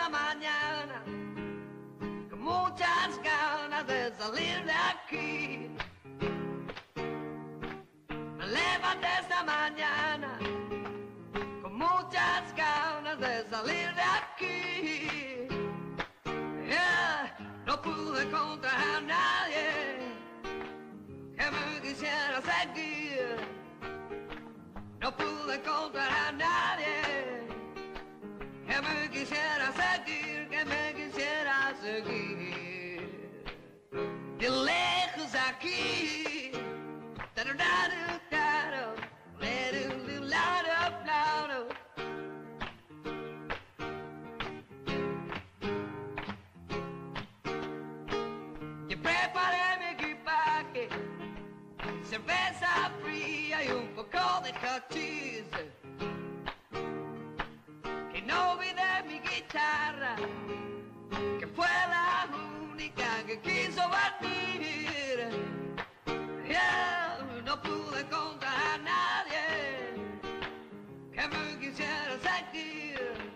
esta mañana con muchas ganas de salir de aquí. Me levanté esta mañana con muchas ganas de salir de aquí. Yeah, no pude encontrar a nadie que me quisiera seguir. No pude encontrar a nadie que me quisiera seguir, que me quisiera seguir. De lejos aquí. Yo preparé mi equipaje, cerveza fría y un poco de hachís. Que no olvidé mi guitarra, que fue la única que quiso venir. Yeah, no pude encontrar a nadie que me quisiera sentir.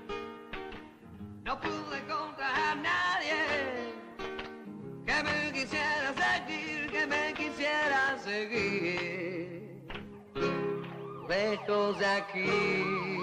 No pude encontrar a nadie que me quisiera sentir, que me quisiera seguir. Lejos de aquí.